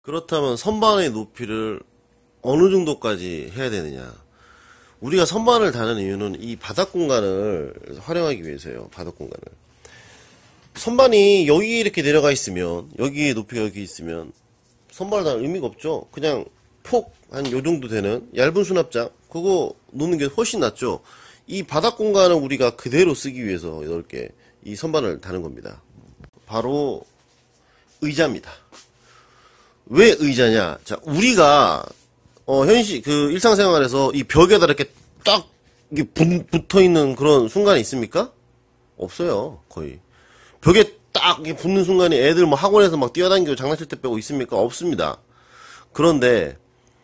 그렇다면 선반의 높이를 어느 정도까지 해야 되느냐? 우리가 선반을 다는 이유는 이 바닥 공간을 활용하기 위해서예요. 바닥 공간을. 선반이 여기 이렇게 내려가 있으면, 여기에 높이가 여기 있으면 선반을 다는 의미가 없죠. 그냥 폭 한 요 정도 되는 얇은 수납장 그거 놓는 게 훨씬 낫죠. 이 바닥 공간을 우리가 그대로 쓰기 위해서 넓게 이 선반을 다는 겁니다. 바로 의자입니다. 왜 의자냐? 자, 우리가 일상생활에서 이 벽에다 이렇게 딱 이게 붙어 있는 그런 순간이 있습니까? 없어요, 거의. 벽에 딱 붙는 순간이 애들 뭐 학원에서 막 뛰어다니고 장난칠 때 빼고 있습니까? 없습니다. 그런데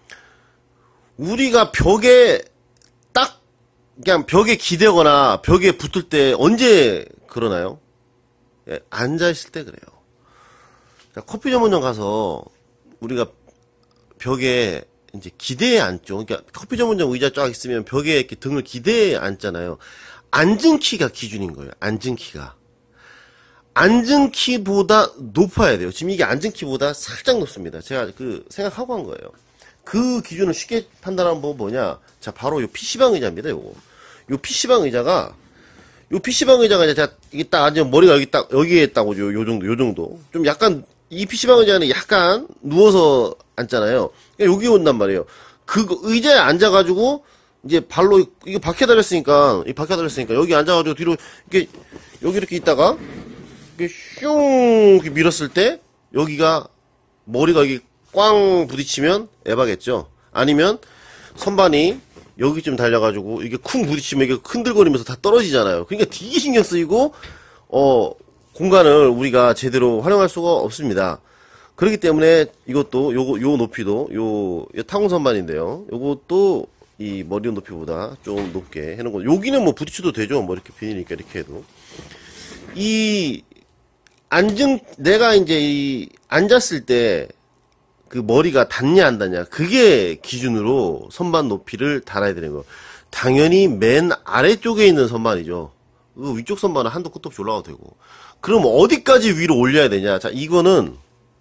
우리가 벽에 딱 그냥 벽에 기대거나 벽에 붙을 때 언제 그러나요? 예, 앉아있을 때 그래요. 자, 커피 전문점 가서 우리가 벽에 이제 기대에 앉죠. 그러니까 커피 전문점 의자 쫙 있으면 벽에 이렇게 등을 기대에 앉잖아요. 앉은 키가 기준인 거예요. 앉은 키가. 앉은 키보다 높아야 돼요. 지금 이게 앉은 키보다 살짝 높습니다. 제가 생각하고 한 거예요. 그 기준을 쉽게 판단하는 건 뭐냐? 자, 바로 요 PC방 의자입니다, 요거. 요 PC방 의자가 이제 이게 딱 앉으면 머리가 여기에 딱 오죠. 요 정도. 좀 약간, 이 PC방 의자는 약간 누워서 앉잖아요. 그러니까 여기 온단 말이에요. 그 의자에 앉아가지고, 이제 발로, 이거 바퀴 달렸으니까, 여기 앉아가지고 뒤로, 여기 이렇게 있다가, 이렇게 슝, 이렇게 밀었을 때, 여기가, 머리가 여기 꽝 부딪히면 에바겠죠. 아니면, 선반이, 여기쯤 달려가지고, 이게 쿵 부딪히면 이게 흔들거리면서 다 떨어지잖아요. 그러니까 되게 신경 쓰이고, 공간을 우리가 제대로 활용할 수가 없습니다. 그렇기 때문에 이것도 요 높이도 요 타공 선반인데요. 요것도 이 머리 높이보다 좀 높게 해놓은 거. 여기는 뭐 부딪혀도 되죠. 뭐 이렇게 비니니까 이렇게 해도. 내가 이제 앉았을 때 그 머리가 닿냐 안 닿냐 그게 기준으로 선반 높이를 달아야 되는 거. 당연히 맨 아래쪽에 있는 선반이죠. 그 위쪽 선반은 한도 끝도 없이 올라가도 되고. 그럼 어디까지 위로 올려야 되냐? 자, 이거는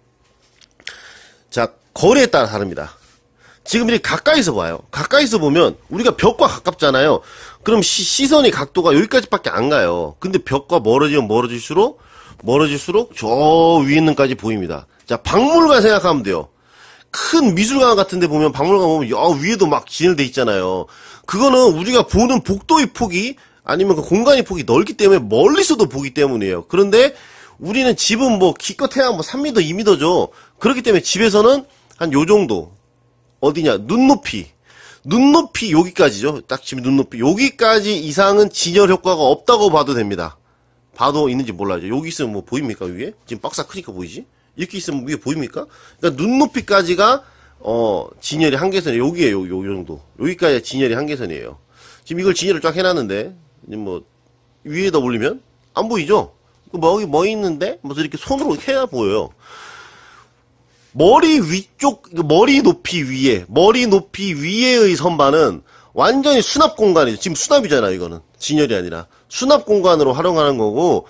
거리에 따라 다릅니다. 지금 이렇게 가까이서 봐요. 가까이서 보면 우리가 벽과 가깝잖아요. 그럼 시선의 각도가 여기까지밖에 안 가요. 근데 벽과 멀어지면 멀어질수록 저 위에 있는 까지 보입니다. 자, 박물관 생각하면 돼요. 큰 미술관 같은 데 보면 박물관 보면 위에도 막 진열돼 있잖아요. 그거는 우리가 보는 복도의 폭이 아니면 그 공간의 폭이 넓기 때문에 멀리서도 보기 때문이에요. 그런데 우리는 집은 뭐 기껏해야 뭐 3m, 2m죠. 그렇기 때문에 집에서는 한 요 정도. 어디냐? 눈높이 여기까지죠. 딱 지금 눈높이 여기까지 이상은 진열 효과가 없다고 봐도 됩니다. 봐도 있는지 몰라요. 여기 있으면 뭐 보입니까? 위에? 지금 박스가 크니까 보이지? 이렇게 있으면 위에 보입니까? 그러니까 눈높이까지가 진열이 한계선이에요. 여기에요. 요 정도. 여기까지 진열이 한계선이에요. 지금 이걸 진열을 쫙 해놨는데 뭐 위에다 올리면 안 보이죠? 여기 뭐 있는데? 뭐 이렇게 손으로 해야 보여요. 머리 높이 위에의 선반은 완전히 수납 공간이죠. 지금 수납이잖아요, 이거는. 진열이 아니라. 수납 공간으로 활용하는 거고,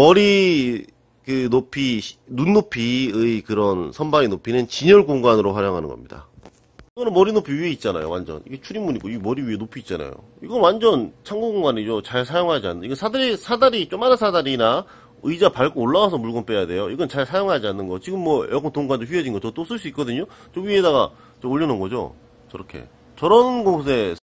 눈높이의 그런 선반의 높이는 진열 공간으로 활용하는 겁니다. 이거는 머리 높이 위에 있잖아요, 완전. 이게 출입문이고, 이 머리 위에 높이 있잖아요. 이건 완전 창고 공간이죠. 잘 사용하지 않는. 이거 사다리, 조그마한 사다리나, 의자 밟고 올라와서 물건 빼야 돼요. 이건 잘 사용하지 않는 거. 지금 뭐 에어컨 동관도 휘어진 거 저 또 쓸 수 있거든요. 저 위에다가 올려놓은 거죠. 저렇게. 저런 곳에